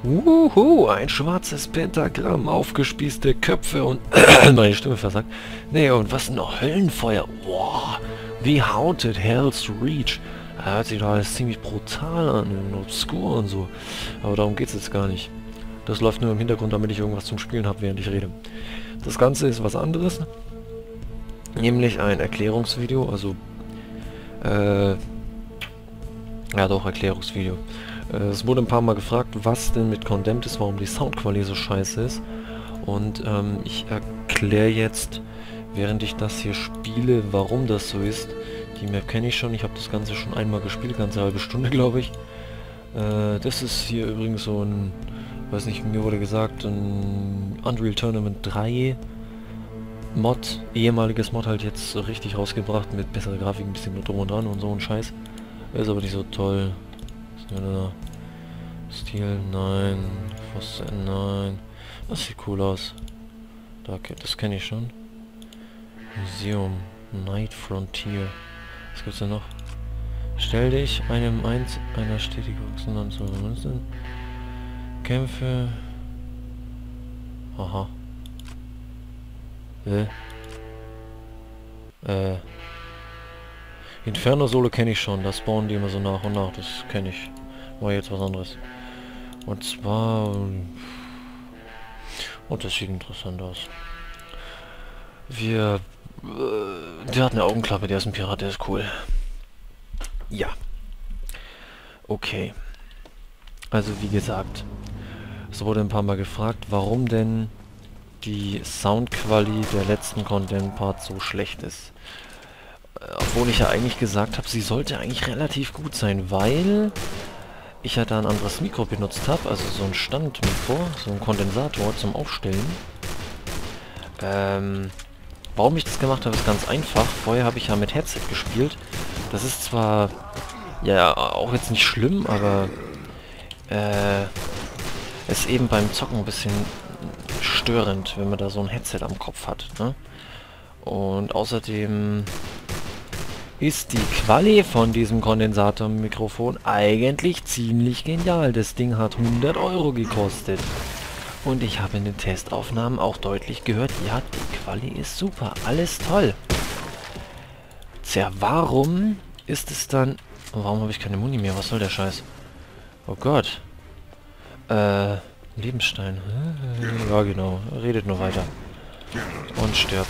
Ein schwarzes Pentagramm, aufgespießte Köpfe und... meine Stimme versagt. Nee, und was noch? Höllenfeuer. Boah, wie Haunted Hell's Reach. Hört sich doch alles ziemlich brutal an und obskur und so. Aber darum geht's jetzt gar nicht. Das läuft nur im Hintergrund, damit ich irgendwas zum Spielen habe, während ich rede. Das Ganze ist was anderes. Nämlich ein Erklärungsvideo, also... ja doch, Erklärungsvideo. Es wurde ein paar Mal gefragt, was denn mit Condemned ist, warum die Soundqualität so scheiße ist. Und ich erkläre jetzt, während ich das hier spiele, warum das so ist. Die Map kenne ich schon, ich habe das Ganze schon einmal gespielt, ganze halbe Stunde, glaube ich. Das ist hier übrigens so ein, weiß nicht, mir wurde gesagt, ein Unreal Tournament 3 Mod, ehemaliges Mod halt jetzt so richtig rausgebracht, mit besserer Grafik, ein bisschen drum und dran und so ein Scheiß. Ist aber nicht so toll. Stil, nein. Fosse, nein. Das sieht cool aus. Das kenne ich schon. Museum. Night Frontier. Was gibt's denn noch? Stell dich einer stetig wachsenden Anzahl von Monstern. Kämpfe. Aha. Inferno Solo kenne ich schon, da spawnen die immer so nach und nach, das kenne ich. War jetzt was anderes. Und zwar... und das sieht interessant aus. Der hat eine Augenklappe, der ist ein Pirat, der ist cool. Ja. Okay. Also wie gesagt, es wurde ein paar Mal gefragt, warum denn die Soundqualität der letzten Content-Part so schlecht ist. Obwohl ich ja eigentlich gesagt habe, sie sollte eigentlich relativ gut sein, weil ich ja da ein anderes Mikro benutzt habe, also so ein Standmikro, so ein Kondensator zum Aufstellen. Warum ich das gemacht habe, ist ganz einfach. Vorher habe ich ja mit Headset gespielt. Das ist zwar ja auch jetzt nicht schlimm, aber ist eben beim Zocken ein bisschen störend, wenn man da so ein Headset am Kopf hat, ne? Und außerdem ist die Quali von diesem Kondensatormikrofon eigentlich ziemlich genial. Das Ding hat 100 € gekostet. Und ich habe in den Testaufnahmen auch deutlich gehört, ja, die Quali ist super, alles toll. Tja, warum ist es dann... warum habe ich keine Muni mehr? Was soll der Scheiß? Oh Gott. Lebensstein. Ja, genau. Redet nur weiter. Und stirbt.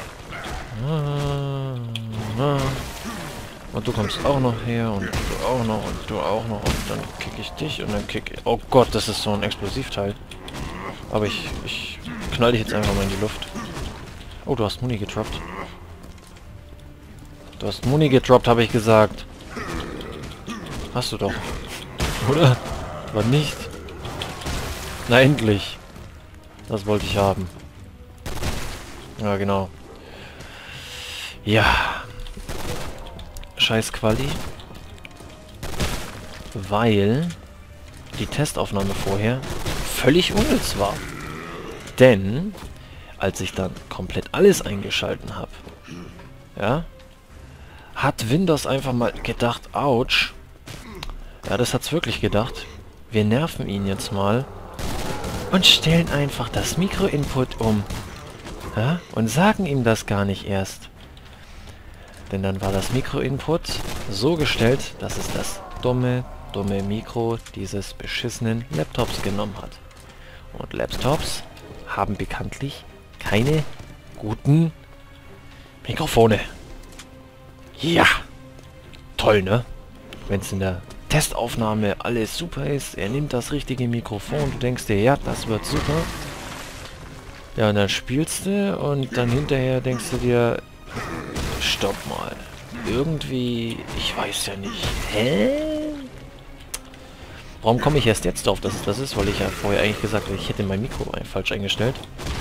Und du kommst auch noch her und du auch noch und du auch noch und dann kick ich dich und dann kick ich... oh Gott, das ist so ein Explosivteil. Aber ich knall dich jetzt einfach mal in die Luft. Oh, du hast Muni gedroppt. Du hast Muni gedroppt, habe ich gesagt. Hast du doch. Oder? Aber nicht. Na endlich. Das wollte ich haben. Ja, genau. Ja. Scheiß Quali. Weil die Testaufnahme vorher völlig unnütz war. Denn, als ich dann komplett alles eingeschalten habe, ja, hat Windows einfach mal gedacht, ouch. Ja, das hat's wirklich gedacht. Wir nerven ihn jetzt mal und stellen einfach das Mikro-Input um. Ja, und sagen ihm das gar nicht erst. Denn dann war das Mikro-Input so gestellt, dass es das dumme Mikro dieses beschissenen Laptops genommen hat. Und Laptops haben bekanntlich keine guten Mikrofone. Ja! Toll, ne? Wenn es in der Testaufnahme alles super ist, er nimmt das richtige Mikrofon, du denkst dir, ja, das wird super. Ja, und dann spielst du und dann hinterher denkst du dir, stopp mal. Irgendwie, ich weiß ja nicht. Hä? Warum komme ich erst jetzt drauf, dass es das ist? Weil ich ja vorher eigentlich gesagt habe, ich hätte mein Mikro falsch eingestellt.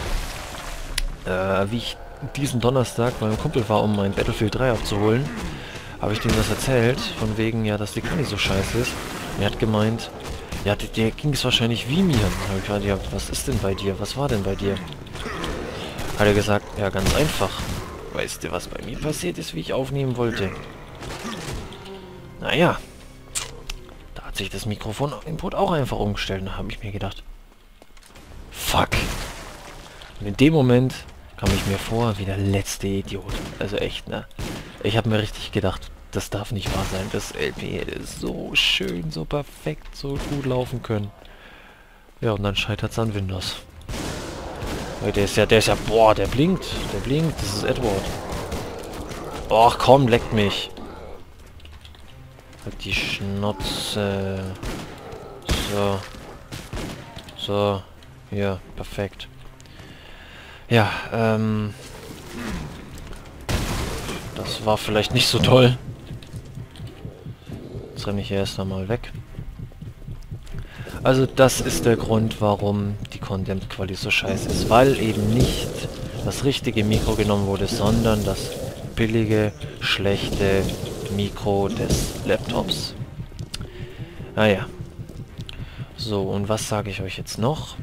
Wie ich diesen Donnerstag beim Kumpel war, um mein Battlefield 3 abzuholen, habe ich dem das erzählt, von wegen, ja, dass die Quali so scheiße ist. Und er hat gemeint, ja, der ging es wahrscheinlich wie mir. Da habe ich gefragt, ja, was ist denn bei dir? Was war denn bei dir? Hat er gesagt, ja, ganz einfach. Weißt du, was bei mir passiert ist, wie ich aufnehmen wollte? Naja, hat sich das Mikrofon-Input auch einfach umgestellt. Da habe ich mir gedacht, fuck. Und in dem Moment kam ich mir vor wie der letzte Idiot. Also echt, ne? Ich habe mir richtig gedacht, das darf nicht wahr sein. Das LP hätte so schön, so perfekt, so gut laufen können. Ja, und dann scheitert es an Windows. Weil der ist ja, boah, der blinkt, das ist Edward. Och, komm, leckt mich. Halt die Schnauze. So. So. Hier, perfekt. Ja, das war vielleicht nicht so toll. Jetzt renne ich hier erst einmal weg. Also das ist der Grund, warum die Condemned Quali so scheiße ist. Weil eben nicht das richtige Mikro genommen wurde, sondern das billige, schlechte Mikro des Laptops. Naja. So, und was sage ich euch jetzt noch?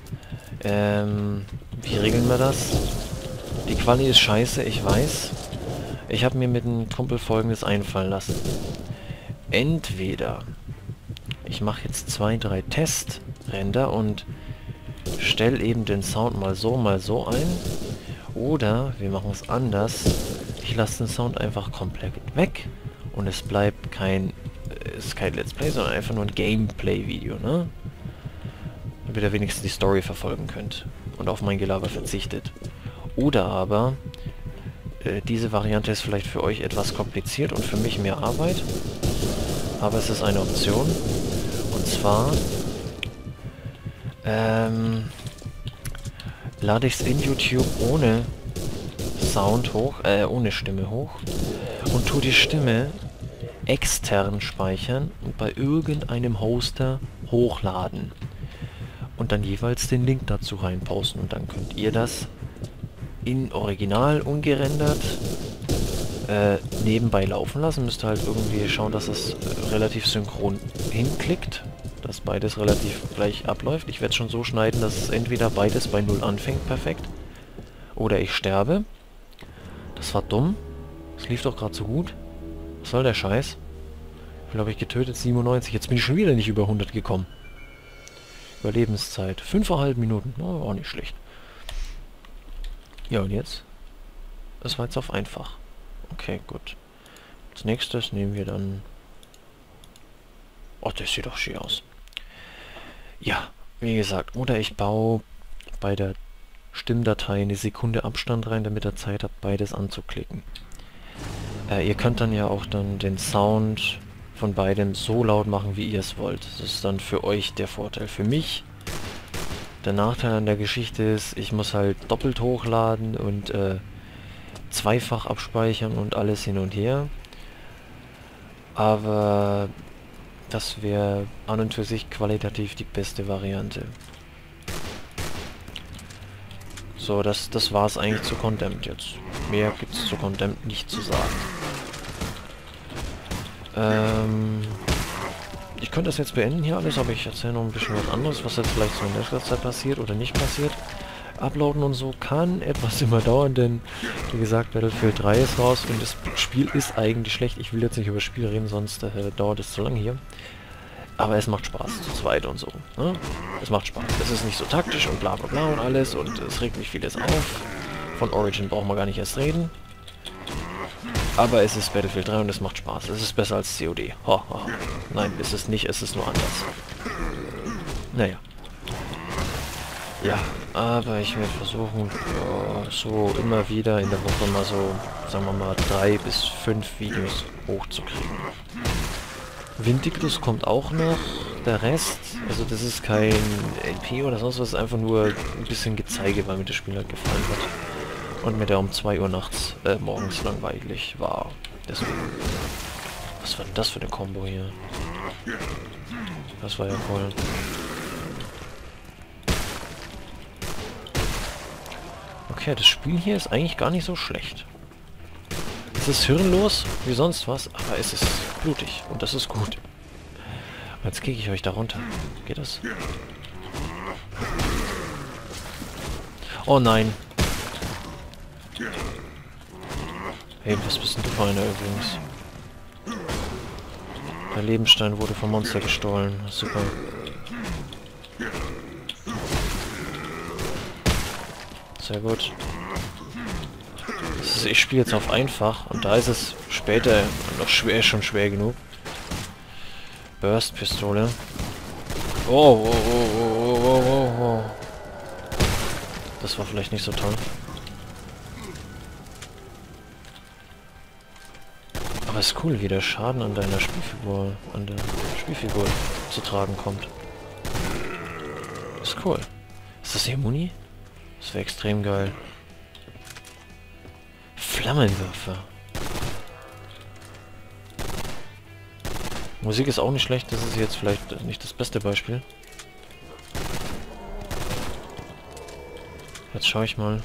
Wie regeln wir das? Die Quali ist scheiße, ich weiß. Ich habe mir mit einem Kumpel Folgendes einfallen lassen. Entweder ich mache jetzt 2, 3 Testränder und stelle eben den Sound mal so ein. Oder wir machen es anders. Ich lasse den Sound einfach komplett weg und es bleibt ist kein Let's Play, sondern einfach nur ein Gameplay-Video, ne? Damit ihr wenigstens die Story verfolgen könnt und auf mein Gelaber verzichtet. Oder aber, diese Variante ist vielleicht für euch etwas kompliziert und für mich mehr Arbeit, aber es ist eine Option. Und zwar lade ich es in YouTube ohne Sound hoch, ohne Stimme hoch und tue die Stimme extern speichern und bei irgendeinem Hoster hochladen. Und dann jeweils den Link dazu reinposten und dann könnt ihr das in Original ungerendert nebenbei laufen lassen. Müsst ihr halt irgendwie schauen, dass es relativ synchron hinklickt, dass beides relativ gleich abläuft. Ich werde es schon so schneiden, dass es entweder beides bei 0 anfängt, perfekt, oder ich sterbe. Das war dumm. Das lief doch gerade so gut. Was soll der Scheiß? Wie viel habe ich getötet? 97. Jetzt bin ich schon wieder nicht über 100 gekommen. Überlebenszeit. 5,5 Minuten. Oh, auch nicht schlecht. Ja, und jetzt? Das war jetzt auf einfach. Okay, gut. Als nächstes nehmen wir dann... Oh, das sieht doch schick aus. Ja, wie gesagt. Oder ich baue bei der Stimmdatei eine Sekunde Abstand rein, damit ihr Zeit habt, beides anzuklicken. Ihr könnt dann ja auch dann den Sound von beidem so laut machen, wie ihr es wollt. Das ist dann für euch der Vorteil. Für mich, der Nachteil an der Geschichte ist, ich muss halt doppelt hochladen und zweifach abspeichern und alles hin und her. Aber das wäre an und für sich qualitativ die beste Variante. So, das war es eigentlich zu Condemned jetzt. Mehr gibt es zu Condemned nicht zu sagen. Ich könnte das jetzt beenden hier alles, aber ich erzähle noch ein bisschen was anderes, was jetzt vielleicht so in nächster Zeit passiert oder nicht passiert. Uploaden und so kann etwas immer dauern, denn wie gesagt, Battlefield 3 ist raus und das Spiel ist eigentlich schlecht. Ich will jetzt nicht über das Spiel reden, sonst dauert es zu lange hier. Aber es macht Spaß, zu zweit und so. Ne? Es macht Spaß. Es ist nicht so taktisch und bla bla bla und alles und es regt mich vieles auf. Von Origin brauchen wir gar nicht erst reden. Aber es ist Battlefield 3 und es macht Spaß. Es ist besser als COD. Ha, ha. Nein, es ist nicht, es ist nur anders. Naja. Ja, aber ich werde versuchen, so immer wieder in der Woche mal so, sagen wir mal, 3 bis 5 Videos hochzukriegen. Vindictus kommt auch noch, der Rest, also das ist kein LP oder sonst was, ist einfach nur ein bisschen Gezeige, weil mir das Spiel halt gefallen hat. Und mir der um 2 Uhr nachts, morgens langweilig war. Deswegen. Was war denn das für eine Combo hier? Das war ja voll. Okay, das Spiel hier ist eigentlich gar nicht so schlecht. Es ist hirnlos, wie sonst was, aber es ist blutig und das ist gut. Jetzt kicke ich euch da runter. Geht das? Oh nein. Hey, was bist denn du für einer übrigens? Der Lebensstein wurde vom Monster gestohlen. Super. Sehr gut. Ich spiele jetzt auf einfach und da ist es später noch schwer, schon schwer genug. Burst-Pistole. Oh, oh, oh, oh, oh, oh, oh. Das war vielleicht nicht so toll. Aber es ist cool, wie der Schaden an deiner Spielfigur zu tragen kommt. Ist cool. Ist das hier Muni? Das wäre extrem geil. Flammenwerfer. Musik ist auch nicht schlecht, das ist jetzt vielleicht nicht das beste Beispiel. Jetzt schaue ich mal.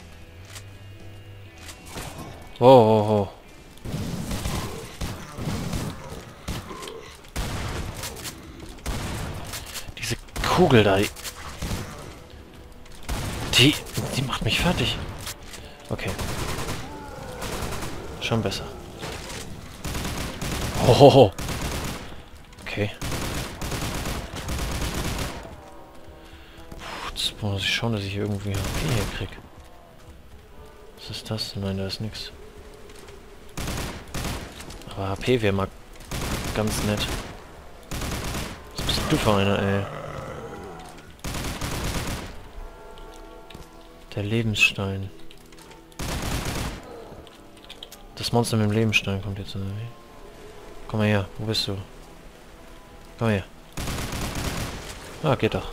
Oh, oh, oh. Diese Kugel da, die macht mich fertig. Okay. Schon besser. Oh. Okay. Jetzt muss ich schauen, dass ich irgendwie HP hier krieg. Was ist das? Nein, da ist nichts. Aber HP wäre mal ganz nett. Was bist du für einer, ey? Der Lebensstein. Das Monster mit dem Lebensstein kommt jetzt. Komm mal her, wo bist du? Komm her. Ah, geht doch.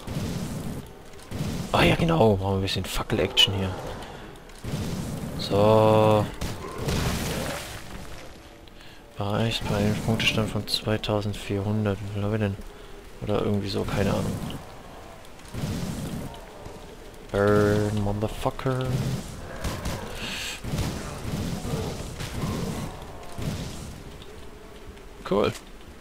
Ah ja, genau. Machen wir ein bisschen Fackel-Action hier. So. Erreicht bei einem Punktestand von 2400. Wie viel haben wir denn? Oder irgendwie so, keine Ahnung. Burn, Motherfucker. Cool.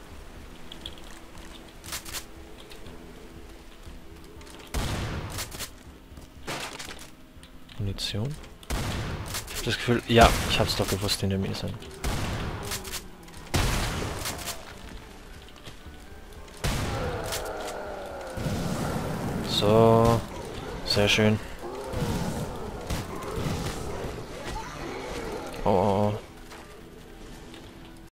Munition. Ich hab das Gefühl... Ja, ich hab's doch gewusst, in der mir sind. So. Sehr schön. Oh, oh, oh.